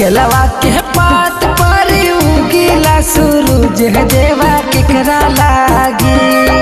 केलवा के पात पर उगीला सूरज देवा केकरा लागी।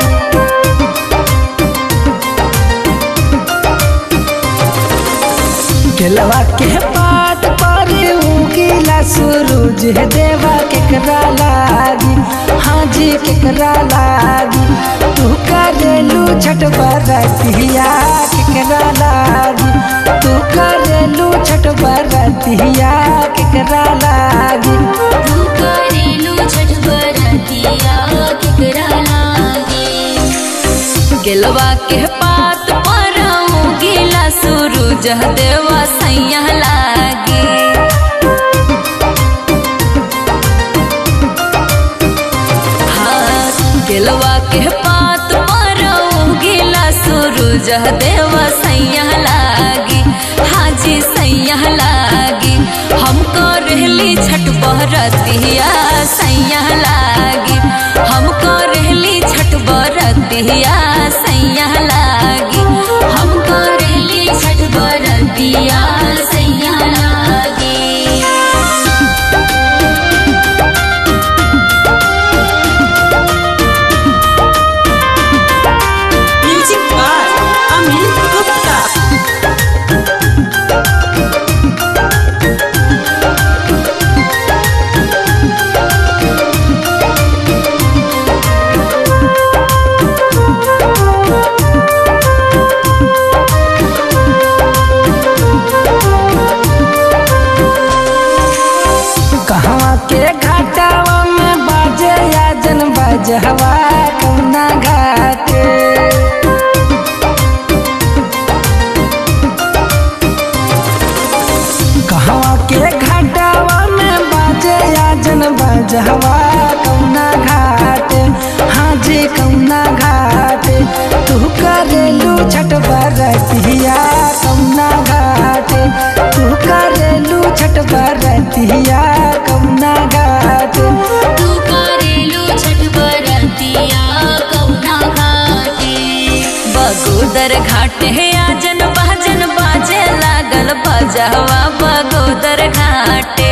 केलवा के पात पर उगीला सूरज देवा केकरा लागी। हाँ जी केकरा लागी। तू करेलू छठ बरतिया केकरा लागी। तू करेलू छठ बरतिया केकरा लागी। तू करेलू छठ बरतिया केकरा लागी। केलवा के पात पर उगीला सूरज देवा सैया लागी। हाँ केलवा के पात पर उगीला सूरज देवा सैया लागी। हाँ जी सैया लागी। हमको रहली छठ बरतिया सैया लागी। हमको रहली छठ बरतिया सैया लागी। हमको रहली छठ बरतिया सैया लागी। Music by Amit Gupta. कहवा के घाटावा में बाजे आजन बजहवा कौना घाटे। कहवा के घाटावा में बाजे आजन बजहवा कौना घाटे। हाँ जी कौना घाटे। तू करेलू छठ बरतिया कौना घाटे। तू करेलू छठ बरतिया कौना घाटे। तू करेलू छठ बरतिया कौना घाटे। बगोदर घाटे आजन बाजन बाजे लागल बजहवा बगोदर घाटे।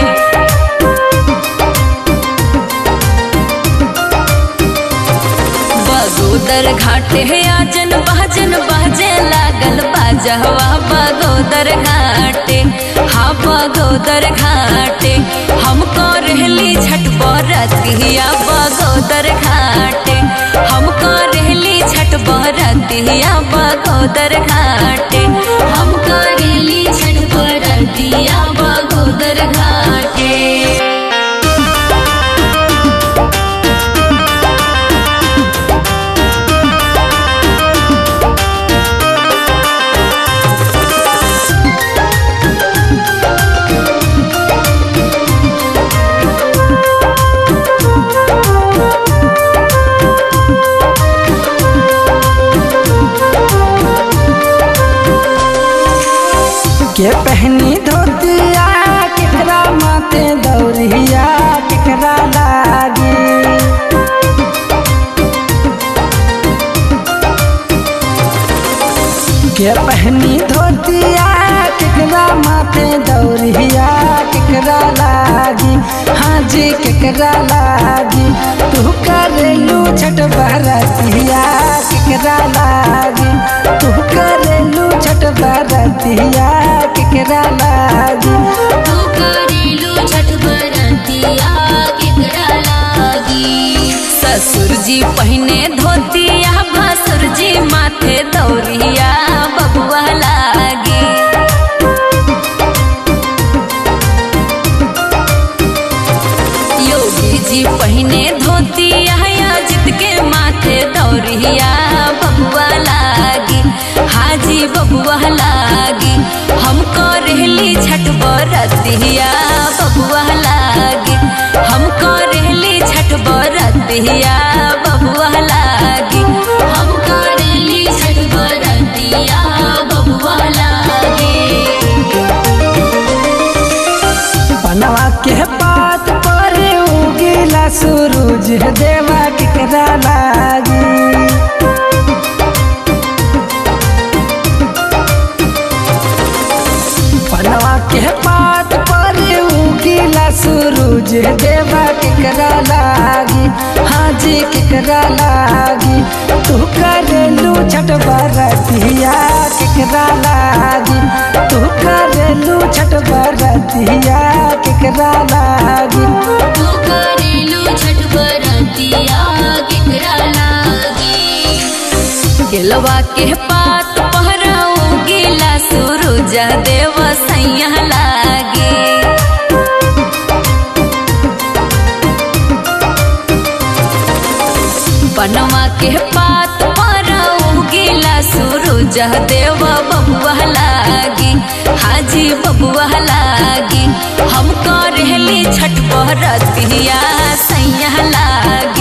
बगोदर घाटे आजन बाजन बाजे लागल बजहवा बगोदर घाटे। हाँ बगोदर घाटे। हमको रहली छठ बरतिया बगोदर घाटे। हमको रहली छठ बरतिया बगोदर घाटे। हमको रहली छठ बरतिया बगोदर घाटे। के पहनी धोतिया केकरा माथे दौरिया केकरा लागी। के पहनी धोतिया केकरा माथे दौरिया केकरा लागी। हाँ जी केकरा लागी। तू करेलू छठ बरतिया केकरा लागी। तू करेलू छठ बरतिया केकरा लागी। तू करेलू छठ बरतिया केकरा लागी। ससुर जी पहने धोतिया भसुर जी माथे दौरिया बबुआ लागी। योगी जी पहने धोतिया अजित के माथे दौरिया बबुआ लागी। हाजी बबुआ लागी। हमको रहली छठ बरतिया बबुआ लागी। हमको रहली छठ बरतिया बबुआ लागी। हमको रहली छठ बरतिया बबुआ लागी। बनवा के पात पर उगीला सूरज देवा केकरा लागी। बनवा के पात पर सूरज देवा केकरा लागी, हाँ जी केकरा लागी। तू करेलू छठ बरतिया केकरा लागी, तू करेलू छठ बरतिया केकरा लागी। तू करेलू छठ बरतिया केकरा लागी। गेलवा के पात पहराऊ गिला सूरज देव सैया लागे। बनवा के पात पहराऊ गिला सूरज देव बबुआ लागी, हाजी बबुआ लागी। हम करेली छठ बरतिया सैया लागी।